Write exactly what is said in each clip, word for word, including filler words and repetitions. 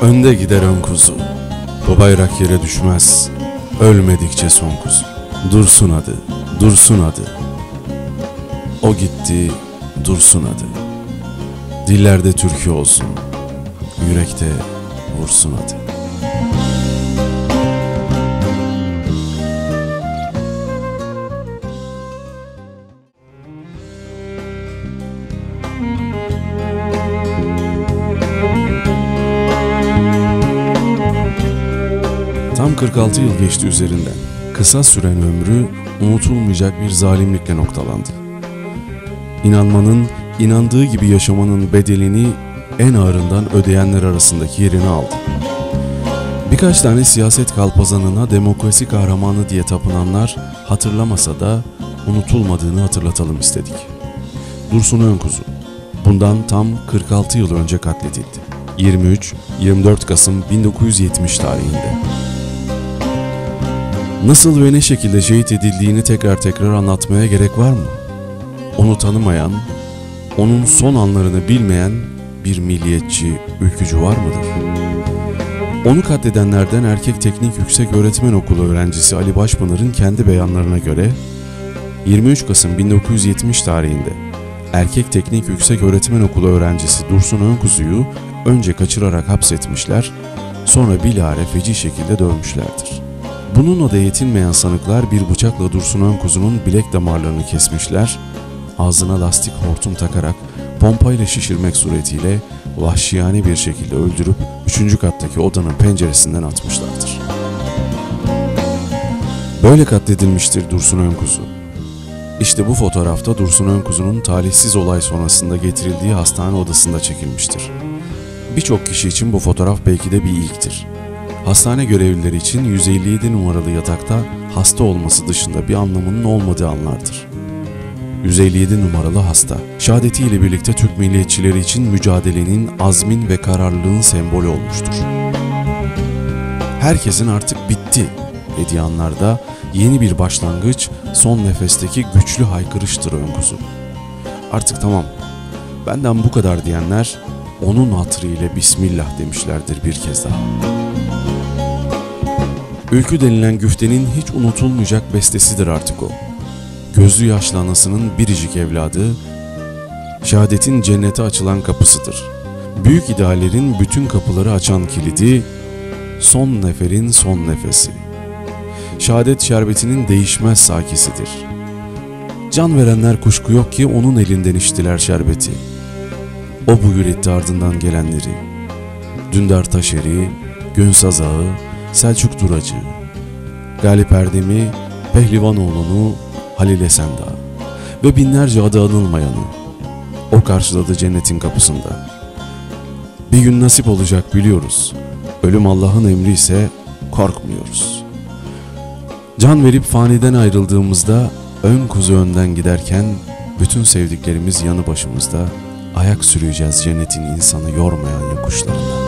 Önde gider ön kuzu, bu bayrak yere düşmez, ölmedikçe son kuzu. Dursun adı, dursun adı, o gitti, dursun adı. Dillerde türkü olsun, yürekte vursun adı. Tam kırk altı yıl geçti üzerinden. Kısa süren ömrü unutulmayacak bir zalimlikle noktalandı. İnanmanın, inandığı gibi yaşamanın bedelini en ağırından ödeyenler arasındaki yerini aldı. Birkaç tane siyaset kalpazanına demokrasi kahramanı diye tapınanlar hatırlamasa da unutulmadığını hatırlatalım istedik. Dursun Önkuzu, bundan tam kırk altı yıl önce katledildi. yirmi üç yirmi dört Kasım bin dokuz yüz yetmiş tarihinde. Nasıl ve ne şekilde şehit edildiğini tekrar tekrar anlatmaya gerek var mı? Onu tanımayan, onun son anlarını bilmeyen bir milliyetçi, ülkücü var mıdır? Onu katledenlerden Erkek Teknik Yükseköğretmen Okulu öğrencisi Ali Başpınar'ın kendi beyanlarına göre yirmi üç Kasım bin dokuz yüz yetmiş tarihinde Erkek Teknik Yükseköğretmen Okulu öğrencisi Dursun Önkuzu'yu önce kaçırarak hapsetmişler, sonra bilahare feci şekilde dövmüşlerdir. Bununla da yetinmeyen sanıklar bir bıçakla Dursun Önkuzu'nun bilek damarlarını kesmişler, ağzına lastik hortum takarak pompayla şişirmek suretiyle vahşiyane bir şekilde öldürüp üçüncü kattaki odanın penceresinden atmışlardır. Böyle katledilmiştir Dursun Önkuzu. İşte bu fotoğrafta Dursun Önkuzu'nun talihsiz olay sonrasında getirildiği hastane odasında çekilmiştir. Birçok kişi için bu fotoğraf belki de bir ilktir. Hastane görevlileri için yüz elli yedi numaralı yatakta hasta olması dışında bir anlamının olmadığı anlardır. yüz elli yedi numaralı hasta, şehadetiyle birlikte Türk milliyetçileri için mücadelenin, azmin ve kararlılığın sembolü olmuştur. Herkesin artık bitti dediği anlarda yeni bir başlangıç, son nefesteki güçlü haykırıştır Önkuzu. Artık tamam, benden bu kadar diyenler onun hatırıyla Bismillah demişlerdir bir kez daha. Ülkü denilen güftenin hiç unutulmayacak bestesidir artık o. Gözlü yaşlı anasının biricik evladı, şehadetin cennete açılan kapısıdır. Büyük ideallerin bütün kapıları açan kilidi, son neferin son nefesi. Şehadet şerbetinin değişmez sakisidir. Can verenler kuşku yok ki onun elinden içtiler şerbeti. O buyur etti ardından gelenleri. Dündar Taşeri, Gönsaz Ağı, Selçuk Duracı, Galip Erdem'i, Pehlivanoğlu'nu, Halil Esendağ ve binlerce adı anılmayanı o karşıladı cennetin kapısında. Bir gün nasip olacak biliyoruz. Ölüm Allah'ın emri ise korkmuyoruz. Can verip faniden ayrıldığımızda ön kuzu önden giderken bütün sevdiklerimiz yanı başımızda ayak sürüyeceğiz cennetin insanı yormayan yokuşlarında.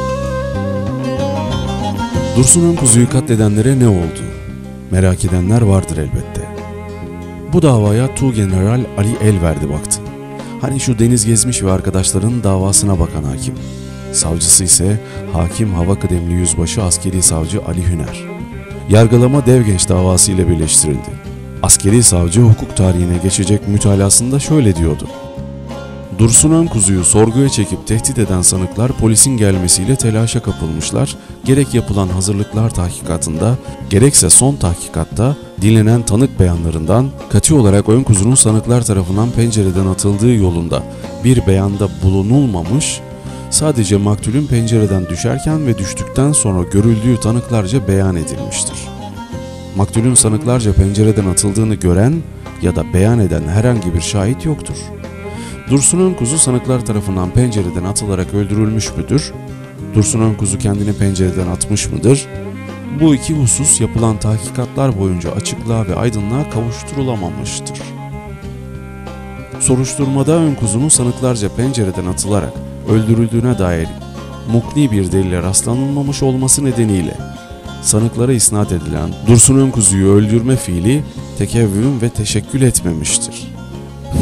Dursun Önkuzu'yu katledenlere ne oldu? Merak edenler vardır elbette. Bu davaya Tuğgeneral Ali Elverdi baktı. Hani şu Deniz Gezmiş ve arkadaşlarının davasına bakan hakim. Savcısı ise Hakim Hava Kıdemli Yüzbaşı Askeri Savcı Ali Hüner. Yargılama Devgenç davası ile birleştirildi. Askeri savcı hukuk tarihine geçecek mütalasında şöyle diyordu. Dursun Önkuzu'yu sorguya çekip tehdit eden sanıklar polisin gelmesiyle telaşa kapılmışlar. Gerek yapılan hazırlıklar tahkikatında, gerekse son tahkikatta dinlenen tanık beyanlarından kati olarak Önkuzu'nun sanıklar tarafından pencereden atıldığı yolunda bir beyanda bulunulmamış, sadece maktulün pencereden düşerken ve düştükten sonra görüldüğü tanıklarca beyan edilmiştir. Maktulün sanıklarca pencereden atıldığını gören ya da beyan eden herhangi bir şahit yoktur. Dursun Önkuzu sanıklar tarafından pencereden atılarak öldürülmüş müdür? Dursun Önkuzu kendini pencereden atmış mıdır? Bu iki husus yapılan tahkikatlar boyunca açıklığa ve aydınlığa kavuşturulamamıştır. Soruşturmada Önkuzu'nun sanıklarca pencereden atılarak öldürüldüğüne dair mukni bir delile rastlanılmamış olması nedeniyle sanıklara isnat edilen Dursun Önkuzu'yu öldürme fiili tekevvüm ve teşekkül etmemiştir.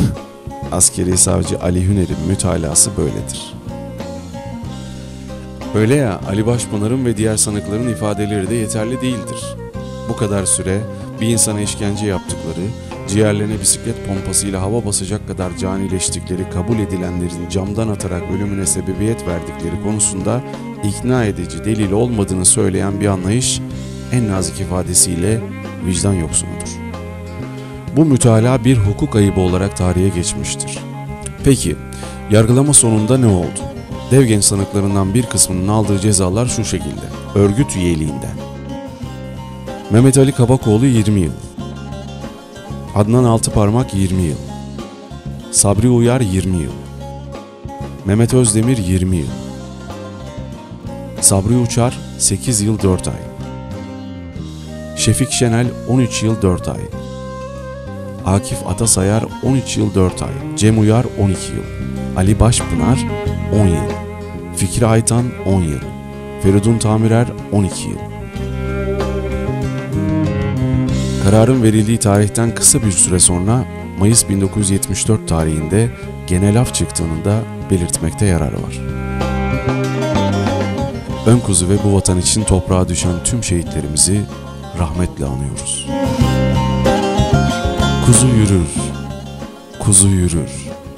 Askeri savcı Ali Hüner'in mütalası böyledir. Öyle ya, Ali Başpınar'ın ve diğer sanıkların ifadeleri de yeterli değildir. Bu kadar süre bir insana işkence yaptıkları, ciğerlerine bisiklet pompasıyla hava basacak kadar canileştikleri kabul edilenlerin camdan atarak ölümüne sebebiyet verdikleri konusunda ikna edici delil olmadığını söyleyen bir anlayış en nazik ifadesiyle vicdan yoksunudur. Bu mütalaa bir hukuk ayıbı olarak tarihe geçmiştir. Peki, yargılama sonunda ne oldu? Dev genç sanıklarından bir kısmının aldığı cezalar şu şekilde: örgüt üyeliğinden Mehmet Ali Kabakoğlu yirmi yıl, Adnan Altıparmak yirmi yıl, Sabri Uyar yirmi yıl, Mehmet Özdemir yirmi yıl, Sabri Uçar sekiz yıl dört ay, Şefik Şenel on üç yıl dört ay, Akif Atasayar on üç yıl dört ay, Cem Uyar on iki yıl, Ali Başpınar on yıl, Fikri Aytan on yıl, Feridun Tamirer on iki yıl. Kararın verildiği tarihten kısa bir süre sonra Mayıs bin dokuz yüz yetmiş dört tarihinde genel af çıktığını da belirtmekte yarar var. Ön Kuzu ve bu vatan için toprağa düşen tüm şehitlerimizi rahmetle anıyoruz. Kuzu yürür, kuzu yürür,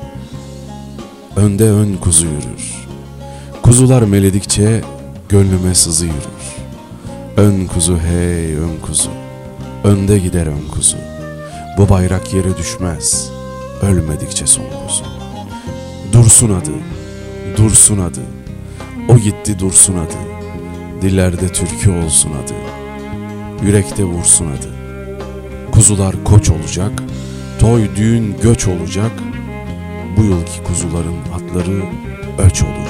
önde ön kuzu yürür. Kuzular meledikçe gönlüme sızı yürür. Ön kuzu hey ön kuzu, önde gider ön kuzu. Bu bayrak yere düşmez, ölmedikçe son kuzu. Dursun adı, dursun adı, o gitti dursun adı. Dillerde türkü olsun adı, yürekte vursun adı. Kuzular koç olacak, toy düğün göç olacak. Bu yılki kuzuların atları öç olacak.